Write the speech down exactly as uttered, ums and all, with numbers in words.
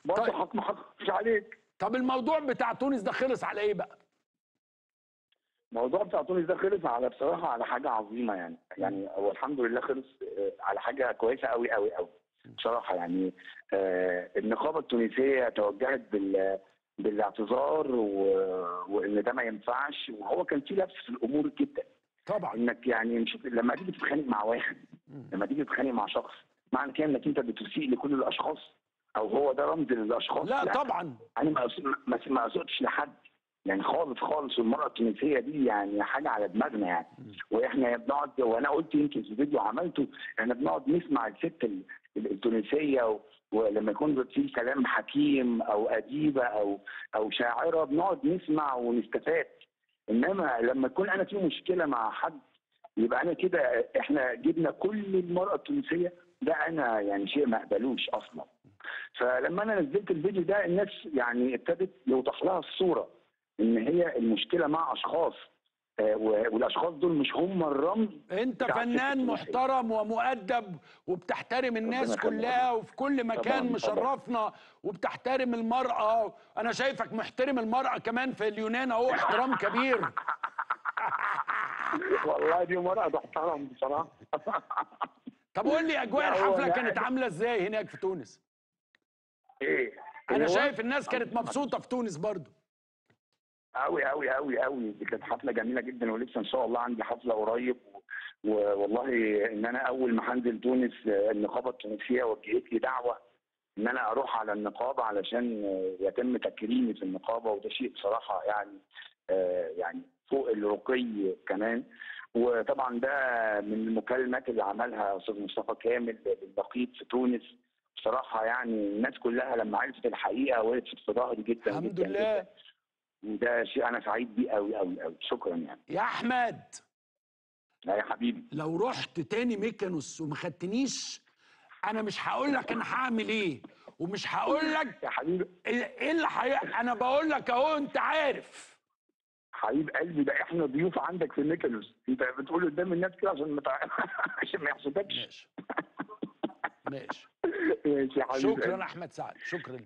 برضه طيب حق ما حققش عليك. طب الموضوع بتاع تونس ده خلص على ايه بقى؟ الموضوع بتاع تونس ده خلص على بصراحه على حاجه عظيمه يعني، مم. يعني هو الحمد لله خلص آه، على حاجه كويسه قوي قوي قوي بصراحه يعني. آه، النقابه التونسيه توجهت بال بالاعتذار و... وان ده ما ينفعش، وهو كان في لبس في الامور جدا. طبعا. انك يعني مش لما تيجي تتخانق مع واحد، مم. لما تيجي تتخانق مع شخص، معنى كده انك انت بتسيء لكل الاشخاص، او هو ده رمز للاشخاص؟ لا لا، طبعا. انا ما أس- ما ما اسقطش لحد يعني خالص خالص. والمراه التونسيه دي يعني حاجه على دماغنا يعني. مم. واحنا بنقعد، وانا قلت يمكن في فيديو عملته، احنا بنقعد نسمع الست ال- ال- التونسيه و- ولما يكون في كلام حكيم او اديبه او او شاعره بنقعد نسمع ونستفاد. انما لما يكون انا في مشكله مع حد، يبقى انا كده احنا جبنا كل المراه التونسيه، ده انا يعني شيء ما اقبلوش اصلا. فلما انا نزلت الفيديو ده الناس يعني ابتدت يوضح لها الصوره ان هي المشكله مع اشخاص، آه، و- والاشخاص دول مش هم الرمز انت بتاع الست فنان التونسيه. محترم ومؤدب وبتحترم ربنا الناس يخليك كلها، حضرتك. وفي كل مكان طبعا طبعا. مشرفنا، وبتحترم المرأة. انا شايفك محترم المرأة كمان في اليونان اهو، احترام كبير. والله دي مرأة تحترم بصراحه. طب قول لي اجواء لا هو الحفلة انا كانت عاملة ازاي هناك في تونس؟ ايه انا ايه هو شايف الناس كانت مبسوطة في تونس برضو. قوي قوي قوي قوي. دي كانت حفله جميله جدا، ولسه ان شاء الله عندي حفله قريب. و- والله ان انا اول ما هنزل تونس آه، النقابه التونسيه وجهت لي دعوه ان انا اروح على النقابه علشان آه، يتم تكريمي في النقابه، وده شيء بصراحه يعني آه، يعني فوق الرقي كمان. وطبعا ده من المكالمات اللي عملها استاذ مصطفى كامل للنقيب في تونس. بصراحه يعني الناس كلها لما عرفت الحقيقه وقفت في ظهري جدا الحمد جدا جدا، لله. وده شيء انا سعيد بيه قوي قوي قوي. شكرا يعني. يا احمد، لا يا حبيبي. لو رحت تاني ميكانوس وما خدتنيش، انا مش هقول لك انا هعمل ايه، ومش هقول يا لك حبيبي، ايه إيه اللي حي... انا بقول لك اهو، انت عارف. حبيب قلبي، ده احنا ضيوف عندك في ميكانوس. انت بتقول قدام الناس كده عشان ما تع... عشان ما يحسدكش. ماشي. ماشي. ماشي يا حبيب شكرا قلبي. احمد سعد، شكرا.